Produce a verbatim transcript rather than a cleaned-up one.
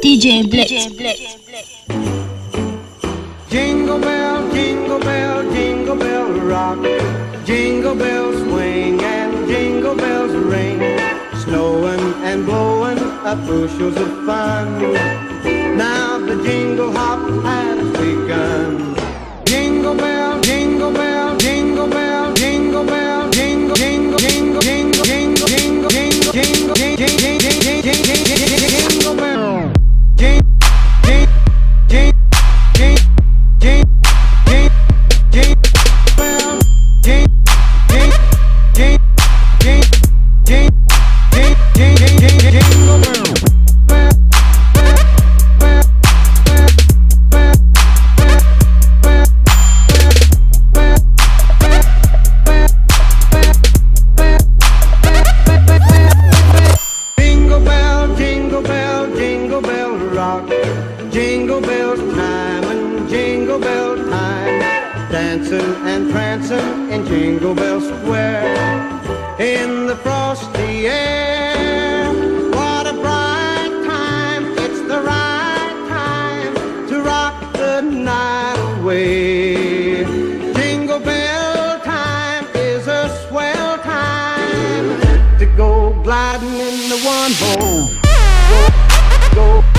D J Blitz. Jingle bell, jingle bell, jingle bell rock. Jingle bells swing and jingle bells ring. Snowing and blowing up bushels of fun. Now the jingle hop has begun. Jingle bell, jingle bell, jingle bell, jingle bell, jingle, jingle, jingle, jingle, jingle, jingle, jingle, jingle, jingle, jingle, jingle bell. Jingle, jingle, jingle, jingle, jingle, jingle bell. Jingle, jingle, jingle, jingle, jingle, jingle, jingle bell. Jingle bells time and jingle bell time, dancing and prancing in Jingle Bell Square, in the frosty air. What a bright time, it's the right time to rock the night away. Jingle bell time is a swell time to go gliding in the one hole. Go, go.